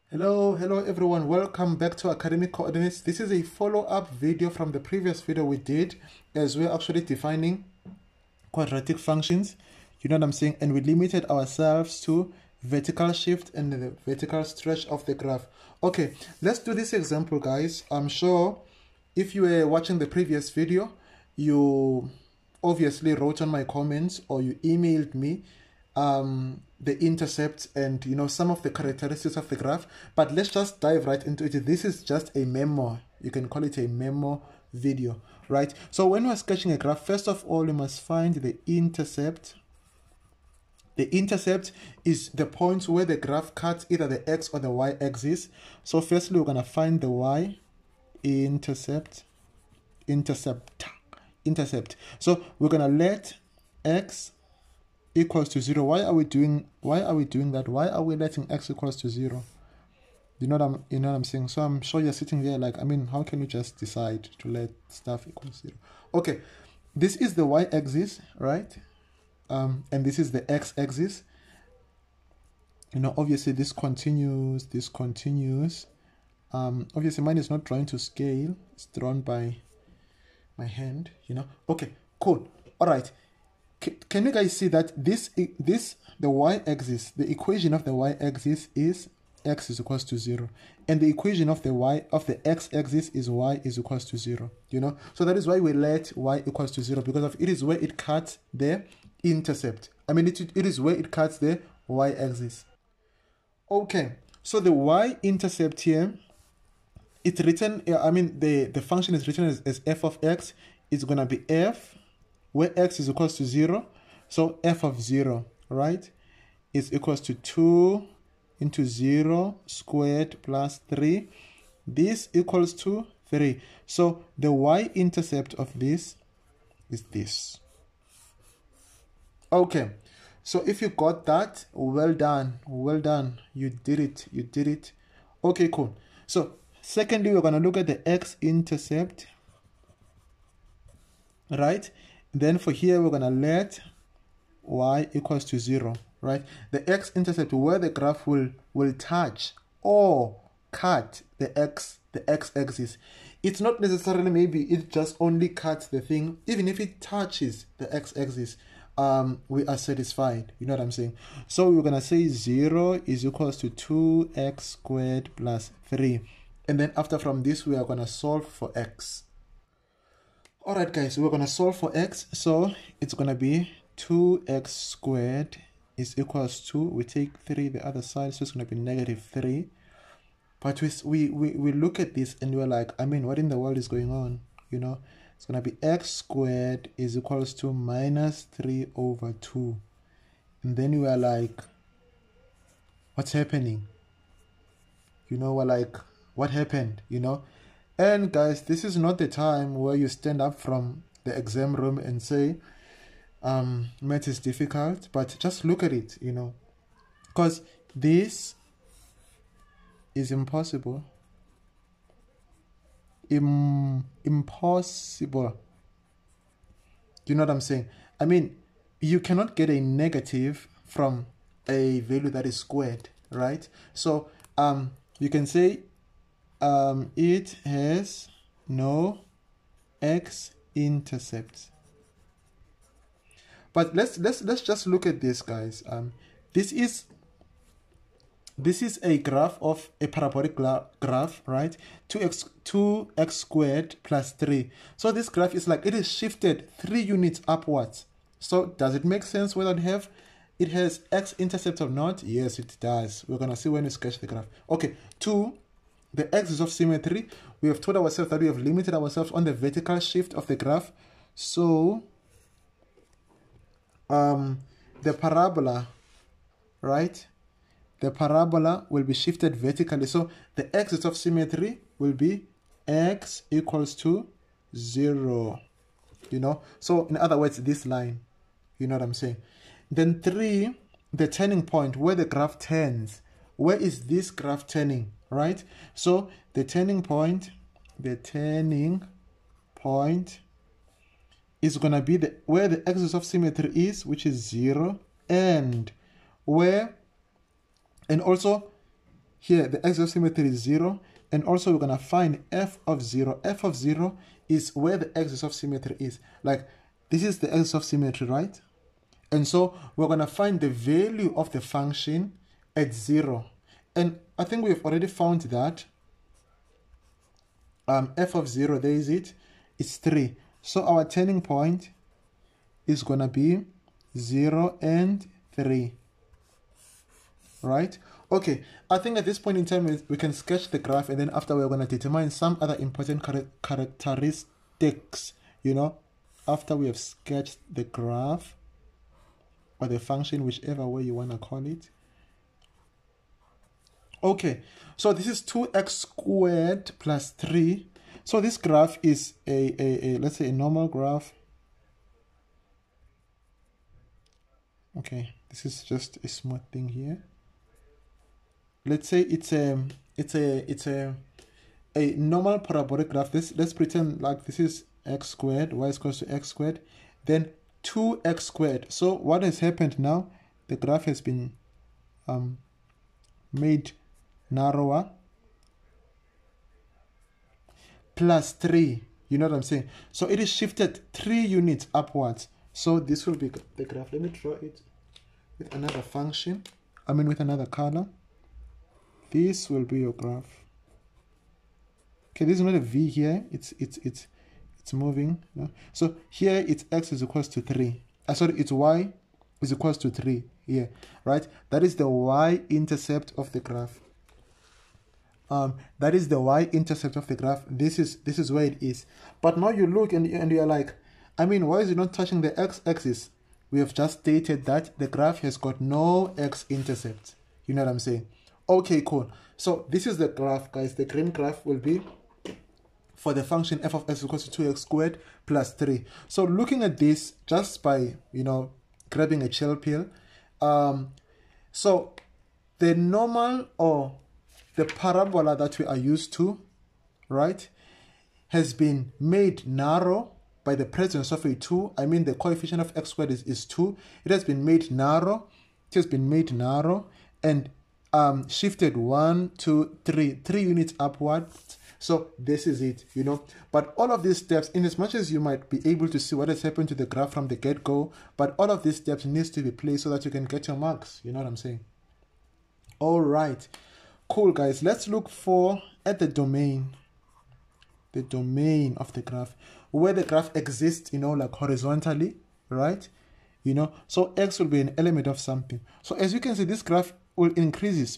Hello everyone, welcome back to Academic Coordinates. This is a follow-up video from the previous video we did as we're actually defining quadratic functions, you know what I'm saying, and we limited ourselves to vertical shift and the vertical stretch of the graph. Okay, let's do this example, guys. I'm sure if you were watching the previous video, you obviously wrote on my comments or you emailed me the intercepts and some of the characteristics of the graph, but let's just dive right into it. This is just a memo, you can call it a memo video, right? So when we're sketching a graph, first of all you must find the intercept. The intercept is the point where the graph cuts either the x or the y axis. So firstly we're going to find the y intercept. So we're going to let x equals to 0. Why are we doing that? Why are we letting x equals to 0? You know what I'm saying? So I'm sure you're sitting there like, how can you just decide to let stuff equal 0? Okay, this is the y-axis, right? And this is the x-axis. Obviously this continues. Obviously mine is not drawn to scale, it's drawn by my hand, Okay, cool. All right. Can you guys see that the y-axis, the equation of the y-axis is x is equals to 0, and the equation of the x-axis is y is equals to 0, so that is why we let y equals to 0, because it is where it cuts the intercept. It is where it cuts the y-axis. Okay, so the y-intercept here, it's written, the function is written as f of x. It's gonna be f where x is equals to 0, so f of 0, right, is equals to 2 into 0 squared plus 3. This equals to 3. So the y-intercept of this is this. Okay, so if you got that, well done, you did it. Okay, cool. So secondly, we're going to look at the x-intercept, right? Then for here, we're going to let y equals to 0, right? The x-intercept, where the graph will touch or cut the x-axis. It's not necessarily maybe it just only cuts the thing. Even if it touches the x-axis, we are satisfied. You know what I'm saying? So we're going to say 0 is equals to 2x squared plus 3. And then after from this, we are going to solve for x. Alright guys, we're going to solve for x, so it's going to be 2x squared is equals to, we take 3 the other side, so it's going to be negative 3. But we look at this and we're like, what in the world is going on? It's going to be x squared is equals to minus 3 over 2. And then we are like, what's happening? We're like, what happened? And guys, this is not the time where you stand up from the exam room and say, math is difficult, but just look at it, because this is impossible. Impossible. You know what I'm saying? You cannot get a negative from a value that is squared, right? So, you can say, it has no x-intercept. But let's just look at this, guys. This is a graph of a parabolic graph, right? 2x squared plus 3. So this graph is like, it is shifted 3 units upwards. So does it make sense whether it has x-intercept or not? Yes, it does. We're gonna see when we sketch the graph. Okay, 2. The axis of symmetry, we have told ourselves that we have limited ourselves on the vertical shift of the graph. So, the parabola, right? The parabola will be shifted vertically. So, the axis of symmetry will be x equals to 0. So in other words, this line. You know what I'm saying? Then 3, the turning point, where the graph turns. Where is this graph turning? Right, so the turning point is gonna be where the axis of symmetry is, which is 0, and also here the axis of symmetry is 0, and also we're going to find f of 0. F of 0 is where the axis of symmetry is. Like, this is the axis of symmetry, right? And so we're going to find the value of the function at 0. And I think we've already found that f of 0, there is it, it's 3. So our turning point is going to be 0 and 3. Right? Okay, I think at this point in time we can sketch the graph, and then after we're going to determine some other important characteristics, you know, after we have sketched the graph or the function, whichever way you want to call it. Okay, so this is 2x squared plus 3. So this graph is a let's say a normal graph. Okay, this is just a smooth thing here. Let's say it's a normal parabolic graph. Let's pretend like this is x squared, y is equal to x squared, then 2x squared. So what has happened now? The graph has been made narrower, plus 3. You know what I'm saying? So it is shifted 3 units upwards. So this will be the graph. Let me draw it with another function. I mean with another color. This will be your graph. Okay, this is not a V here. It's moving. No? So here it's x is equals to 3. Sorry, it's y is equals to 3 here, right? That is the y-intercept of the graph. That is the y-intercept of the graph. This is where it is. But now you look and you're like, I mean, why is it not touching the x-axis? We have just stated that the graph has got no x-intercept. You know what I'm saying? Okay, cool. So this is the graph, guys. The green graph will be for the function f of x equals to 2x squared plus 3. So looking at this just by, you know, grabbing a chill pill. So the normal or the parabola that we are used to, right, has been made narrow by the presence of a 2. I mean the coefficient of x squared is 2. It has been made narrow. It has been made narrow and shifted 1, 2, 3 units upwards. So this is it, you know. But all of these steps, in as much as you might be able to see what has happened to the graph from the get-go, but all of these steps needs to be played so that you can get your marks. You know what I'm saying? All right, cool, guys. Let's look at the domain of the graph, where the graph exists, you know, like horizontally, right? You know, so x will be an element of something. So as you can see, this graph will increase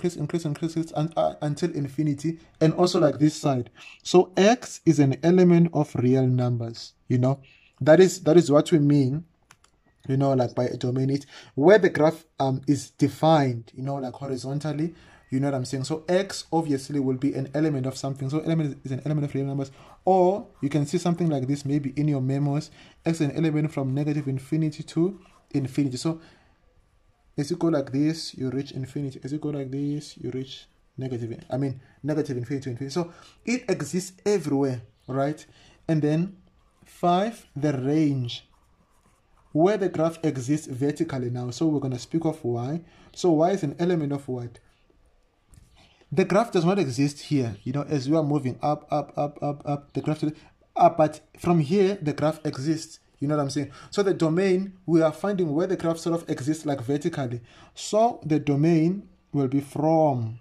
until infinity, and also like this side. So x is an element of real numbers, you know. That is what we mean, you know, like by a domain, it where the graph is defined, you know, like horizontally. You know what I'm saying? So x obviously will be an element of something. So element is an element of real numbers. Or you can see something like this maybe in your memos. X is an element from negative infinity to infinity. So as you go like this, you reach infinity. As you go like this, you reach negative infinity to infinity. So it exists everywhere, right? And then 5, the range, where the graph exists vertically now. So we're going to speak of y. So y is an element of what? The graph does not exist here, you know, as we are moving up, the graph, but from here, the graph exists. You know what I'm saying? So the domain, we are finding where the graph sort of exists like vertically. So the domain will be from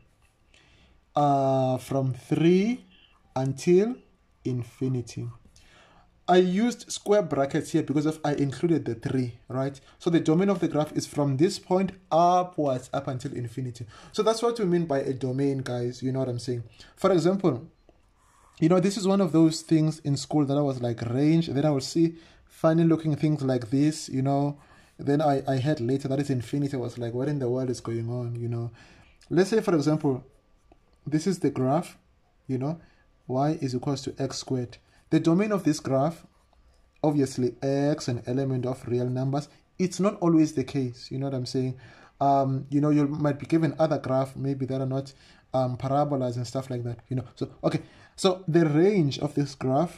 3 until infinity. I used square brackets here because I included the 3, right? So the domain of the graph is from this point upwards up until infinity. So that's what we mean by a domain, guys. You know what I'm saying? For example, you know, this is one of those things in school that I was like range. Then I will see funny looking things like this, you know. Then I had later that is infinity. I was like, what in the world is going on, you know? Let's say, for example, this is the graph, you know, y is equals to x squared. The domain of this graph, obviously x an element of real numbers. It's not always the case, you know what I'm saying? You know, you might be given other graph maybe that are not parabolas and stuff like that, you know. So okay, so the range of this graph,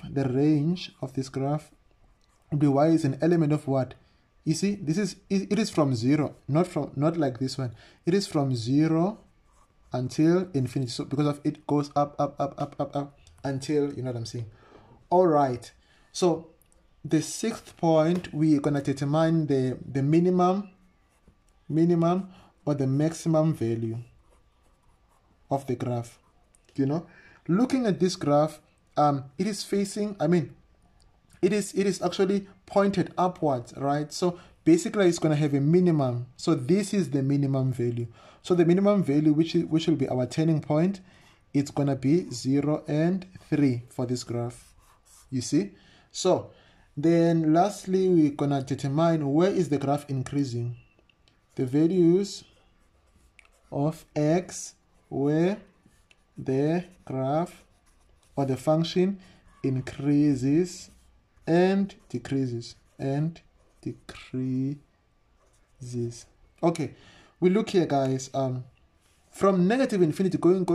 will be y is an element of what? You see, it is from 0, not like this one. It is from 0 until infinity. So because of it goes up, up, up, up, up, up until, you know what I'm saying. All right. So the sixth point, we're gonna determine the minimum or the maximum value of the graph. You know, looking at this graph, it is facing, I mean, it is actually pointed upwards, right? So basically it's going to have a minimum. So this is the minimum value. So the minimum value, which will be our turning point, it's going to be 0 and 3 for this graph. You see? So then lastly, we're going to determine where is the graph increasing. The values of x where the graph or the function increases and decreases Okay, we look here, guys. From negative infinity going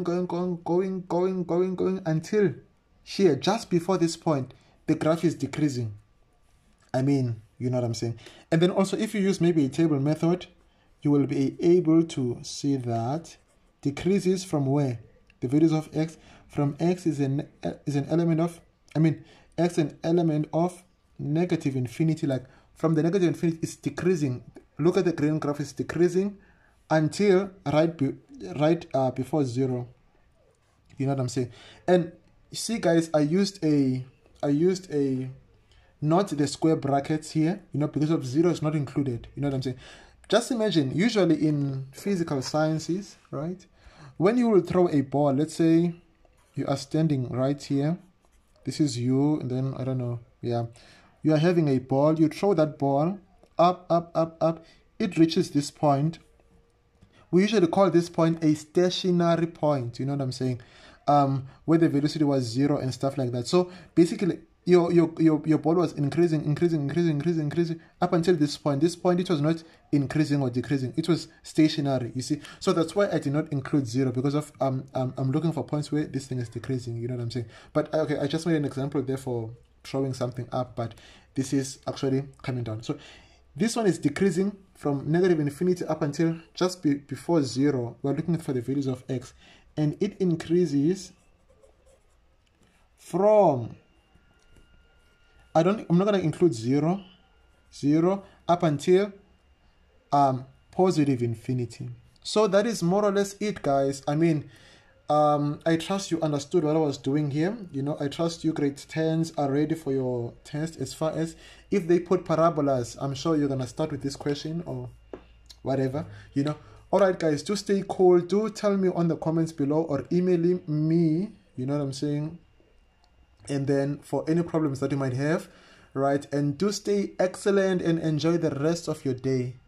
until here, just before this point, the graph is decreasing. I mean, you know what I'm saying. And then also, if you use maybe a table method, you will be able to see that decreases from where? The values of x. From x is an element of, I mean, x an element of negative infinity. Like from the negative infinity, it's decreasing. Look at the green graph, is decreasing until right before 0. You know what I'm saying? And see, guys, I used a not the square brackets here, you know, because of 0 is not included. You know what I'm saying? Just imagine, usually in physical sciences, right, when you will throw a ball, let's say you are standing right here, this is you, and then I don't know, yeah, you are having a ball, you throw that ball up, up, up, up, it reaches this point. We usually call this point a stationary point, you know what I'm saying, where the velocity was 0 and stuff like that. So basically your ball was increasing up until this point. This point, it was not increasing or decreasing, it was stationary, you see. So that's why I did not include 0, because of I'm looking for points where this thing is decreasing, you know what I'm saying. But okay, I just made an example there for throwing something up, but this is actually coming down. So this one is decreasing from negative infinity up until just before 0. We're looking for the values of x, and it increases from, I'm not going to include 0 up until positive infinity. So that is more or less it, guys. I mean, I trust you understood what I was doing here. You know, I trust you grade 10s are ready for your test. As far as if they put parabolas, I'm sure you're going to start with this question or whatever, you know. All right, guys, do stay cool. Do tell me on the comments below or email me, you know what I'm saying, and then for any problems that you might have, right? And do stay excellent and enjoy the rest of your day.